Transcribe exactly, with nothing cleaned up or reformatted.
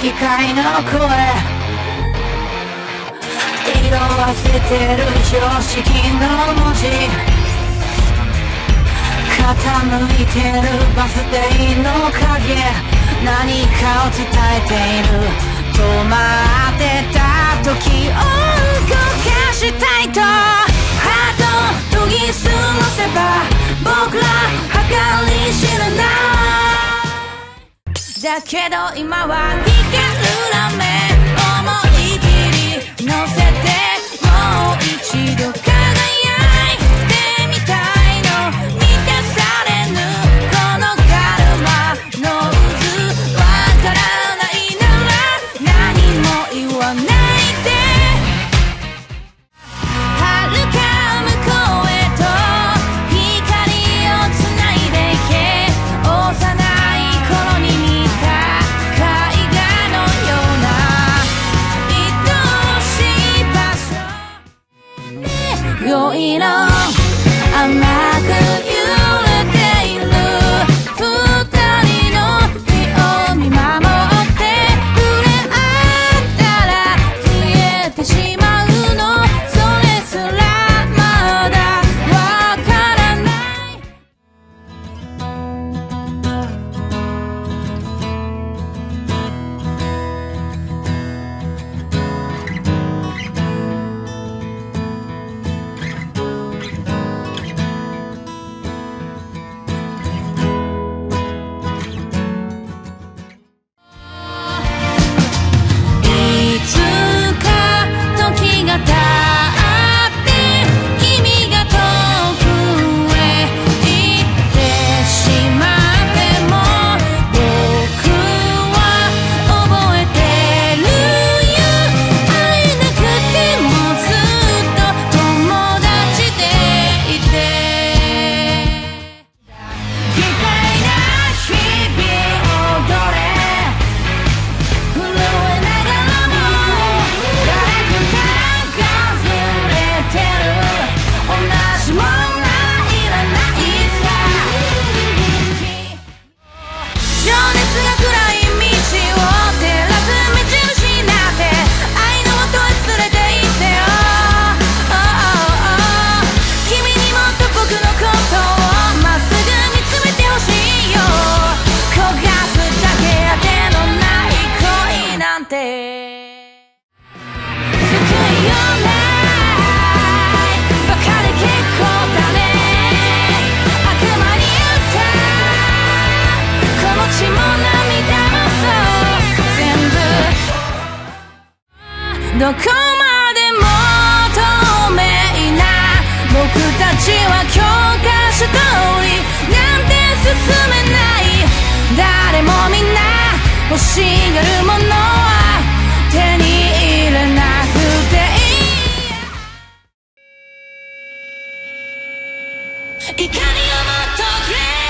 機械の声色あせてる常識の文字傾いてるバス停の影何かを伝えている止まってた時を動かしたいとハート研ぎ澄ませば僕ら計り知らないだけど今は光るラメ思い切り乗せてもう一度輝いてみたいの満たされぬこのカルマの渦わからないなら何も言わないで遥か向こうへと光をつないでいけ幼い頃に見た絵画のような愛しい場所色々甘く揺れている二人の日を見守って触れ合ったら消えてしまうのそれすらまだわからないいつか時が経って君が遠くへ行ってしまっても僕は覚えてるよ会えなくてもずっと友達でいて愉快な日々踊れ震えながらも誰かがずれてる同じものはいらないさ情熱が暗い道を照らす目印になって愛の元へ連れて行ってよ君にもっと僕のことをまっすぐ見つめてほしいよ焦がすだけあてのない恋なんて救いようないバカで結構だね悪魔に言ったこの血も涙もそう全部どこまでも透明な僕たちは教科書通りなんて進めない誰もみんな欲しがるものは手に入れなくていい怒りをもっとくれ